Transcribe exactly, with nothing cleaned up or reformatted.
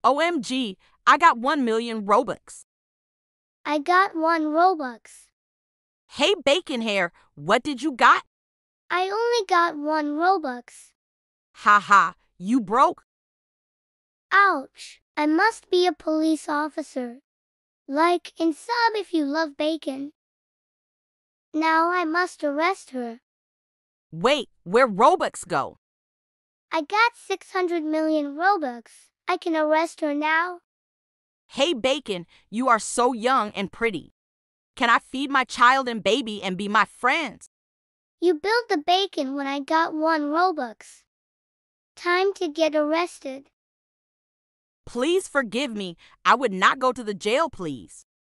O M G, I got one million robux. I got one robux. Hey Bacon Hair, what did you got? I only got one robux. Ha ha, you broke? Ouch, I must be a police officer. Like and sub if you love bacon. Now I must arrest her. Wait, where robux go? I got six hundred million robux. I can arrest her now. Hey Bacon, you are so young and pretty. Can I feed my child and baby and be my friends? You built the bacon when I got one robux. Time to get arrested. Please forgive me. I would not go to the jail, please.